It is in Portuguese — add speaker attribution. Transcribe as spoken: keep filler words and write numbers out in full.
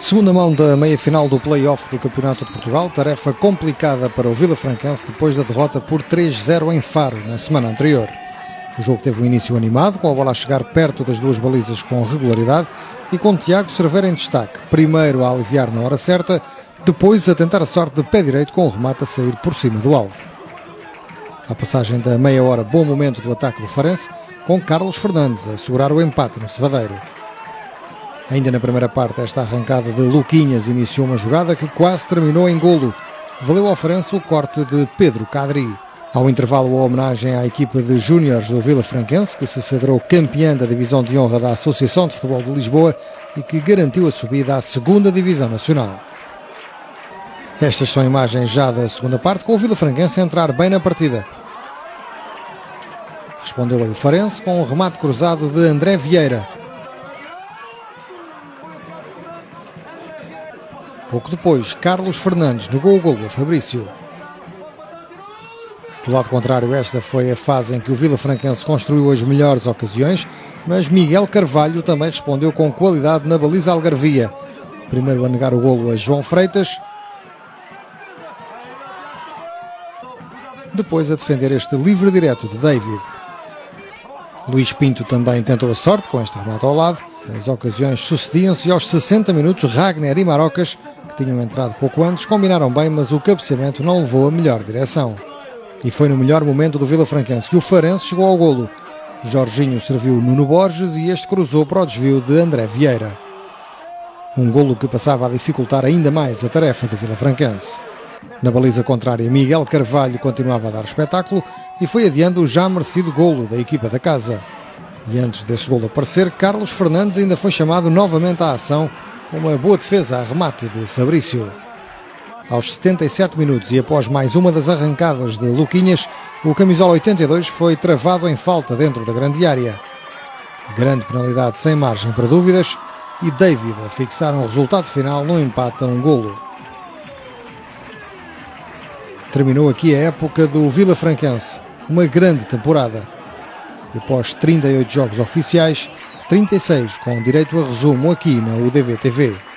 Speaker 1: Segunda mão da meia-final do play-off do Campeonato de Portugal, tarefa complicada para o Vilafranquense depois da derrota por três zero em Faro na semana anterior. O jogo teve um início animado, com a bola a chegar perto das duas balizas com regularidade e com Tiago Cerveira em destaque, primeiro a aliviar na hora certa, depois a tentar a sorte de pé direito com o remate a sair por cima do alvo. À passagem da meia hora, bom momento do ataque do Farense, com Carlos Fernandes a segurar o empate no cevadeiro. Ainda na primeira parte, esta arrancada de Luquinhas iniciou uma jogada que quase terminou em golo. Valeu ao Farense o corte de Pedro Cadri. Ao intervalo, a homenagem à equipa de júniores do Vilafranquense, que se sagrou campeã da divisão de honra da Associação de Futebol de Lisboa e que garantiu a subida à segunda Divisão Nacional. Estas são imagens já da segunda parte, com o Vilafranquense a entrar bem na partida. Respondeu aí o Farense com um remate cruzado de André Vieira. Pouco depois, Carlos Fernandes negou o golo a Fabrício. Do lado contrário, esta foi a fase em que o Vilafranquense construiu as melhores ocasiões, mas Miguel Carvalho também respondeu com qualidade na baliza algarvia. Primeiro a negar o golo a João Freitas, depois a defender este livre direto de David. Luís Pinto também tentou a sorte com este remate ao lado. As ocasiões sucediam-se e aos sessenta minutos Ragner e Marocas, que tinham entrado pouco antes, combinaram bem, mas o cabeceamento não levou a melhor direção. E foi no melhor momento do Vilafranquense que o Farense chegou ao golo. Jorginho serviu Nuno Borges e este cruzou para o desvio de André Vieira. Um golo que passava a dificultar ainda mais a tarefa do Vilafranquense. Na baliza contrária, Miguel Carvalho continuava a dar espetáculo e foi adiando o já merecido golo da equipa da casa. E antes desse golo aparecer, Carlos Fernandes ainda foi chamado novamente à ação com uma boa defesa a remate de Fabrício. Aos setenta e sete minutos e após mais uma das arrancadas de Luquinhas, o camisola oitenta e dois foi travado em falta dentro da grande área. Grande penalidade sem margem para dúvidas e David a fixar um resultado final no empate a um golo. Terminou aqui a época do Vilafranquense, uma grande temporada. E após trinta e oito jogos oficiais, trinta e seis com direito a resumo aqui na U D V T V.